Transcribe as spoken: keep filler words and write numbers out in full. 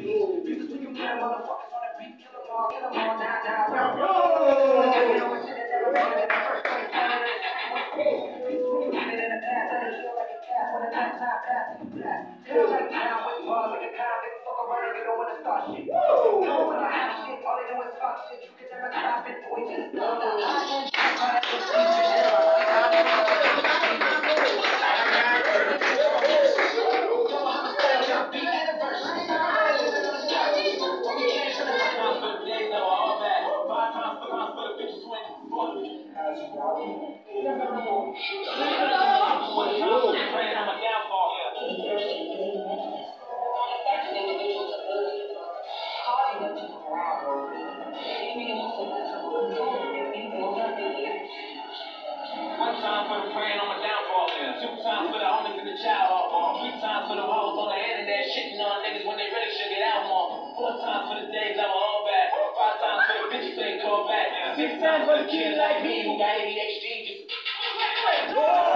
One time for the praying on my downfall. Two times for the homies in the child hall. Three times for the hoes on the internet shitting on niggas when they really should get out more. Four times for the days I was all back. Five times for the bitches they call back. Six times for the kids like me who got A D H D. Just